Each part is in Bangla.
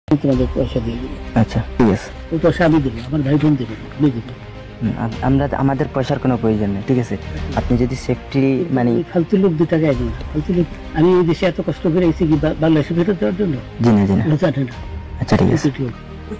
তোমাদের পয়সা দিয়ে দিবে। আচ্ছা ঠিক আছে, ওই পয়সা আমি দেবো, আমার ভাই বোন দেবে, আমি দেবো। আমরা আমাদের পয়সার কোনো প্রয়োজন নেই, ঠিক আছে? আপনি যদি সেফটি মানে এই ফালতু লোক 2 টাকা দেবে না, ফালতু লোক। আমি এই দেশে এত কষ্ট করে এসেছি কি বাংলাদেশে ফেরত দেওয়ার জন্য? জি না জি না। এটা জানে না। আচ্ছা ঠিক আছে। এটুকু।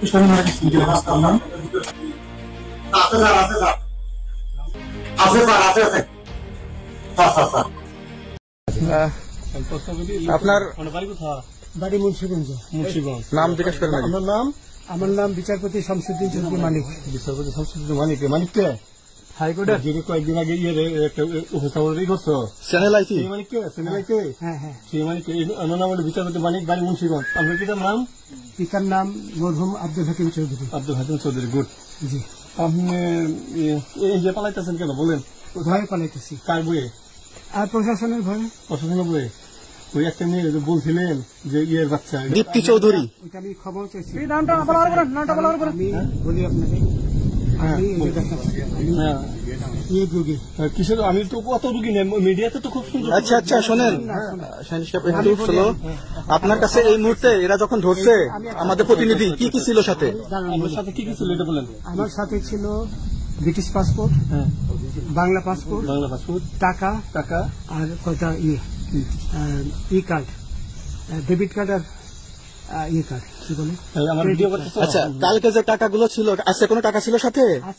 আপনার বাড়ি মুন্সিগঞ্জ। নাম জিজ্ঞেস করেন আগে। আমার নাম বিচারপতি শামসুদ্দিন চৌধুরী মানিক। বিচারপতি শামসুদ্দিন মানিক। মানিককে হাইকোর্টের যিনি কয়েকদিন আগে একটা উপস্থাপন করছো চ্যানেল আইছি, সেই মানিককে চ্যানেল আইছে। হ্যাঁ হ্যাঁ, সেই মানিককে আমার নাম হলো বিচারপতি মানিক, বাড়ি মুন্সিগঞ্জ। আপনার পিতার নাম? পিতার নাম মরহুম আব্দুল হাকিম চৌধুরী। আব্দুল হাকিম চৌধুরী। গুড। জি। আপনি এই যে পালাইতেছেন কেন বলেন? ভয়ে পালাইতেছি। কার বইয়ে? আর প্রশাসনের ভয়ে। প্রশাসনের বইয়ে? ওই একটা মেয়ে যে বলছিলেন যে ইয়ের বাচ্চা দীপ্তি চৌধুরী, এটা আমি খবর চাইছি। নামটা আমি বলি আপনাকে, আমি এই দেখাচ্ছি, আমি এই রোগী। কিসের? আমি তো কত রুগী নেই, মিডিয়াতে তো খুব সুন্দর। আচ্ছা আচ্ছা শোনেন শাহিন সাহেব, একটু শোনো। আপনার কাছে এই মুহূর্তে এরা যখন ধরছে আমাদের প্রতিনিধি কি কি ছিল সাথে? আমার সাথে কি কি ছিল এটা বলেন। আমার সাথে ছিল British passport, Bangla passport, Bangla passport, টাকা টাকা, আর কয়টা ই কার্ড, ডেবিট কার্ড আর ই কার্ড, কি বলে? আমার ভিডিও করতেছ। আচ্ছা কালকে যে টাকাগুলো ছিল, আজকে কোনো টাকা ছিল সাথে?